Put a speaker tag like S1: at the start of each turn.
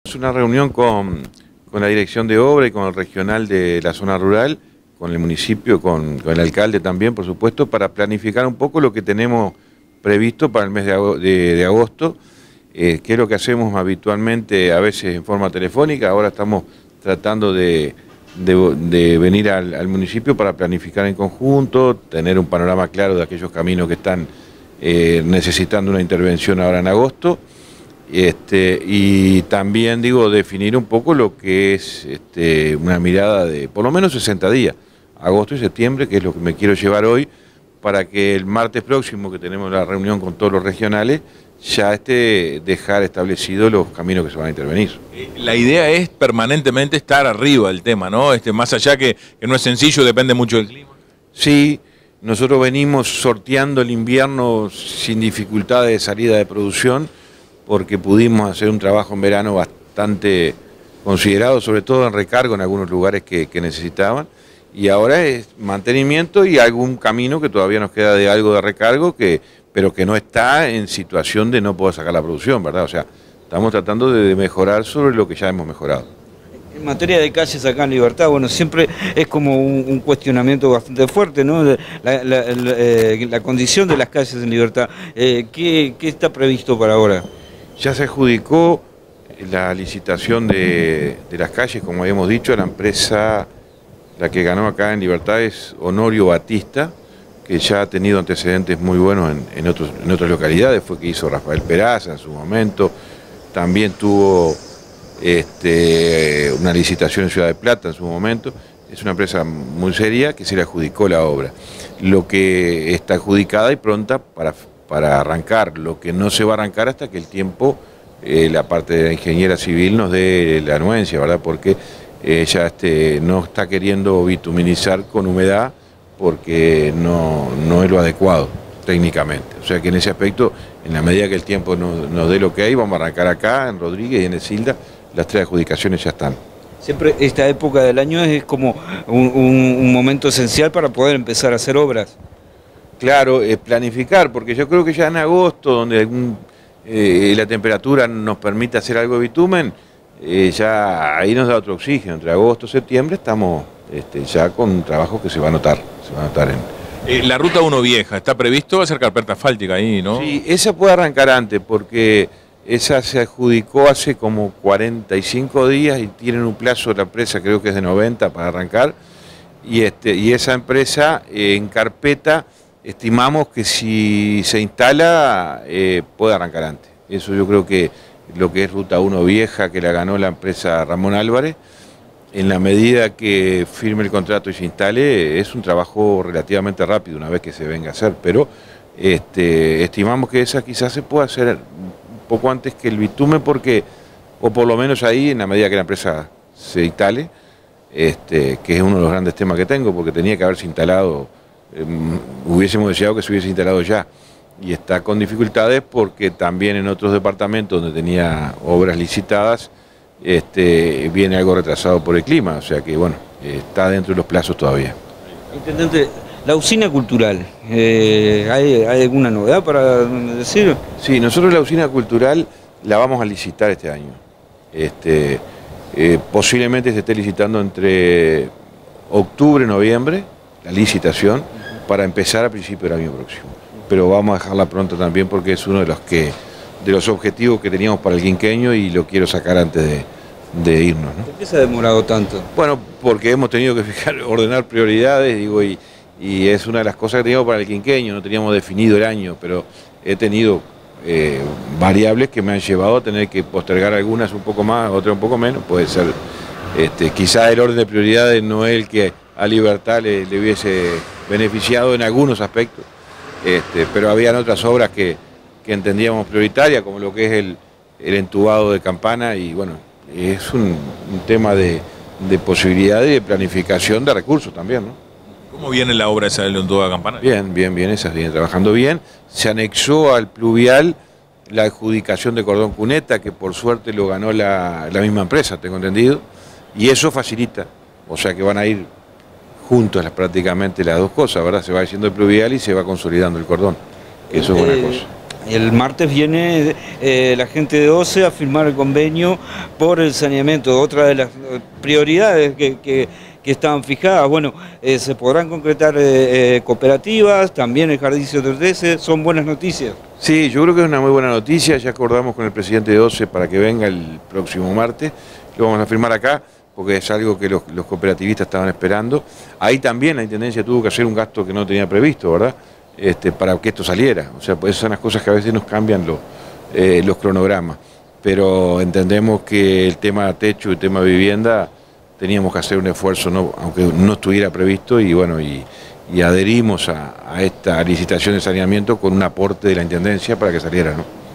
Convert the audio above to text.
S1: Es una reunión con la dirección de obra y con el regional de la zona rural, con el municipio, con el alcalde también, por supuesto, para planificar un poco lo que tenemos previsto para el mes de agosto, que es lo que hacemos habitualmente, a veces en forma telefónica. Ahora estamos tratando de venir al municipio para planificar en conjunto, tener un panorama claro de aquellos caminos que están necesitando una intervención ahora en agosto. Y también definir un poco lo que es una mirada de por lo menos 60 días, agosto y septiembre, que es lo que me quiero llevar hoy, para que el martes próximo, que tenemos la reunión con todos los regionales, ya dejar establecidos los caminos que se van a intervenir.
S2: La idea es permanentemente estar arriba del tema, ¿no? Más allá que no es sencillo, depende mucho del clima.
S1: Sí, nosotros venimos sorteando el invierno sin dificultades de salida de producción, porque pudimos hacer un trabajo en verano bastante considerado, sobre todo en recargo en algunos lugares que necesitaban, y ahora es mantenimiento y algún camino que todavía nos queda de algo de recargo, pero que no está en situación de no poder sacar la producción, ¿verdad? O sea, estamos tratando de mejorar sobre lo que ya hemos mejorado.
S3: En materia de calles acá en Libertad, bueno, siempre es como un cuestionamiento bastante fuerte, ¿no? La condición de las calles en Libertad. ¿Qué está previsto para ahora?
S1: Ya se adjudicó la licitación de las calles, como habíamos dicho. La empresa, la que ganó acá en Libertad, es Honorio Batista, que ya ha tenido antecedentes muy buenos en otras localidades. Fue que hizo Rafael Peraza en su momento, también tuvo una licitación en Ciudad de Plata en su momento. Es una empresa muy seria que se le adjudicó la obra. Lo que está adjudicada y pronta para arrancar, lo que no se va a arrancar hasta que el tiempo, la parte de la ingeniera civil nos dé la anuencia, ¿verdad? Porque ella no está queriendo bituminizar con humedad porque no es lo adecuado técnicamente. O sea que en ese aspecto, en la medida que el tiempo nos dé lo que hay, vamos a arrancar acá, en Rodríguez y en Esilda. Las 3 adjudicaciones ya están.
S3: Siempre esta época del año es como un momento esencial para poder empezar a hacer obras.
S1: Claro, planificar, porque yo creo que ya en agosto, donde la temperatura nos permite hacer algo de bitumen, ya ahí nos da otro oxígeno. Entre agosto y septiembre estamos ya con un trabajo que se va a notar en...
S2: La ruta 1 vieja, ¿está previsto hacer carpeta asfáltica ahí, no?
S1: Sí, esa puede arrancar antes, porque esa se adjudicó hace como 45 días y tienen un plazo de la empresa, creo que es de 90 para arrancar, y esa empresa en carpeta estimamos que si se instala puede arrancar antes. Eso yo creo que lo que es Ruta 1 vieja, que la ganó la empresa Ramón Álvarez, en la medida que firme el contrato y se instale, es un trabajo relativamente rápido una vez que se venga a hacer, pero estimamos que esa quizás se pueda hacer un poco antes que el bitumen, porque, o por lo menos ahí, en la medida que la empresa se instale, que es uno de los grandes temas que tengo, porque tenía que haberse instalado, hubiésemos deseado que se hubiese instalado ya, y está con dificultades porque también en otros departamentos donde tenía obras licitadas, viene algo retrasado por el clima, o sea que bueno, está dentro de los plazos todavía.
S3: Intendente, la usina cultural, ¿hay alguna novedad para decir?
S1: Sí, nosotros la usina cultural la vamos a licitar este año. Posiblemente se esté licitando entre octubre y noviembre, la licitación, para empezar a principios del año próximo. Pero vamos a dejarla pronto también porque es uno de los objetivos que teníamos para el quinquenio y lo quiero sacar antes de irnos, ¿no?
S3: ¿Por qué se ha demorado tanto?
S1: Bueno, porque hemos tenido que ordenar prioridades, y es una de las cosas que teníamos para el quinquenio. No teníamos definido el año, pero he tenido variables que me han llevado a tener que postergar algunas un poco más, otras un poco menos. Puede ser, quizá el orden de prioridades no es el que a Libertad le hubiese beneficiado en algunos aspectos, pero habían otras obras que entendíamos prioritarias, como lo que es el entubado de Campana, y bueno, es un tema de posibilidad de planificación de recursos también, ¿no?
S2: ¿Cómo viene la obra esa del entubado de Campana?
S1: Bien, esa viene trabajando bien. Se anexó al pluvial la adjudicación de Cordón Cuneta, que por suerte lo ganó la misma empresa, tengo entendido, y eso facilita, o sea que van a ir juntos prácticamente las dos cosas, ¿verdad? Se va haciendo el pluvial y se va consolidando el cordón, que eso es buena cosa.
S3: El martes viene la gente de OCE a firmar el convenio por el saneamiento, otra de las prioridades que estaban fijadas. Bueno, se podrán concretar cooperativas, también el Jardín 113, son buenas noticias.
S1: Sí, yo creo que es una muy buena noticia, ya acordamos con el presidente de OCE para que venga el próximo martes, lo vamos a firmar acá, porque es algo que los cooperativistas estaban esperando. Ahí también la Intendencia tuvo que hacer un gasto que no tenía previsto, ¿verdad? Para que esto saliera. O sea, pues esas son las cosas que a veces nos cambian los cronogramas. Pero entendemos que el tema techo y el tema vivienda teníamos que hacer un esfuerzo, aunque no estuviera previsto, y bueno, y adherimos a esta licitación de saneamiento con un aporte de la Intendencia para que saliera, ¿no?